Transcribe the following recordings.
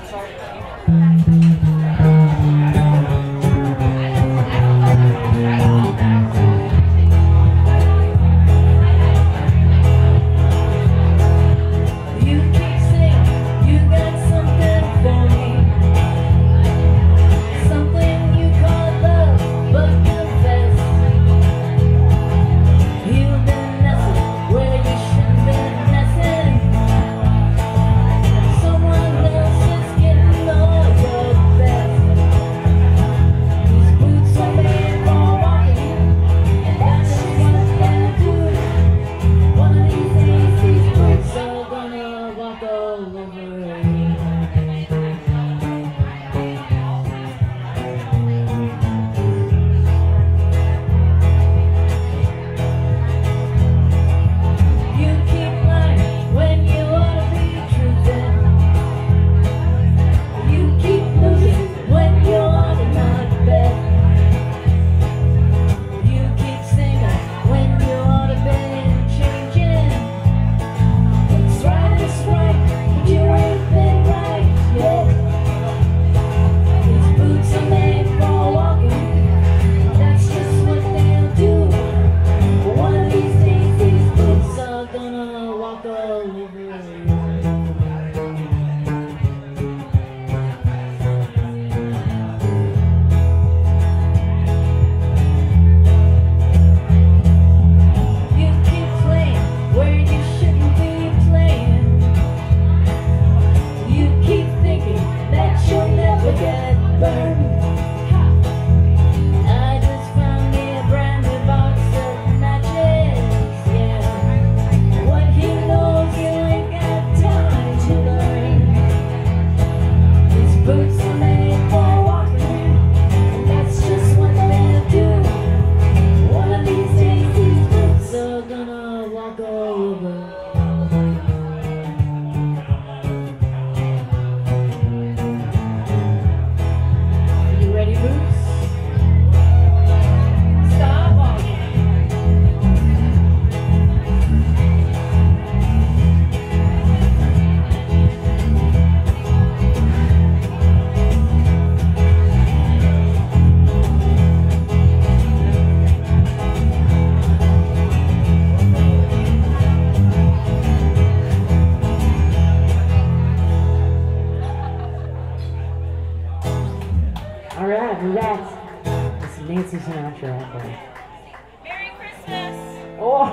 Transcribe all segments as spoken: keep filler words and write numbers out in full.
Alright, we're back. It's Nancy Sinatra out there. Merry Christmas! Oh!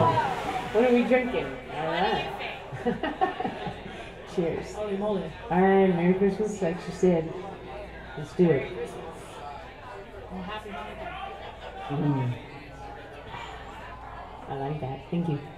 What are we drinking? Alright. Cheers. Holy moly. Alright, Merry Christmas, like she said. Let's do it. Well, happy Hanukkah. Mm. I like that. Thank you.